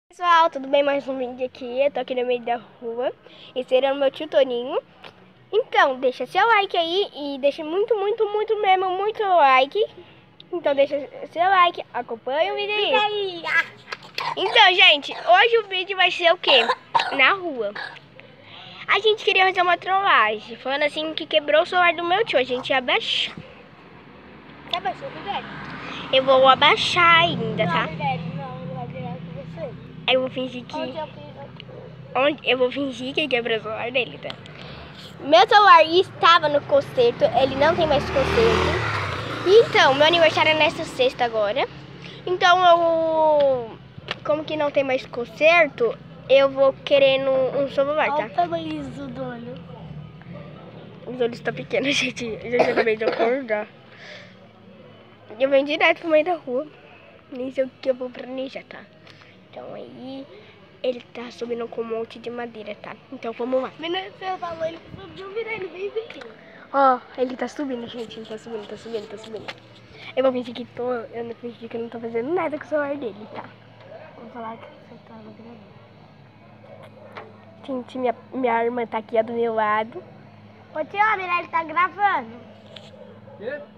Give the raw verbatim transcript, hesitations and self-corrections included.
Pessoal, tudo bem? Mais um vídeo aqui. Eu tô aqui no meio da rua. Esse era o meu tio Toninho. Então, deixa seu like aí e deixa muito, muito, muito mesmo, muito like. Então, deixa seu like, acompanha o vídeo aí. Então, gente, hoje o vídeo vai ser o quê? Na rua. A gente queria fazer uma trollagem, falando assim que quebrou o celular do meu tio. A gente ia abaixar. Você abaixou, Guilherme? Eu vou abaixar ainda, tá? Não, Guilherme, não, não vai virar com você. Aí eu vou fingir que... Onde eu fiz aqui? Onde? Eu vou fingir que quebrou o celular dele, tá? Meu celular estava no conserto, ele não tem mais conserto. Então, meu aniversário é nessa sexta agora. Então eu... Como que não tem mais conserto, eu vou querendo um celular, tá? Olha o tamanho do olho. Os olhos estão pequenos, gente. Eu já acabei de acordar. Eu venho direto pro meio da rua. Nem sei o que eu vou planejar, tá? Então aí, ele tá subindo com um monte de madeira, tá? Então vamos lá. Você falou, ele subiu, vira ele bem pequeno. Ó, ele tá subindo, gente. Ele tá subindo, tá subindo, tá subindo. Eu vou fingir que tô... Eu não fingir que eu não tô fazendo nada com o celular dele, tá? Vou falar que você tava gravando. Gente, minha, minha irmã tá aqui ó, do meu lado. Ô tio, a Mirelle tá gravando. Quê?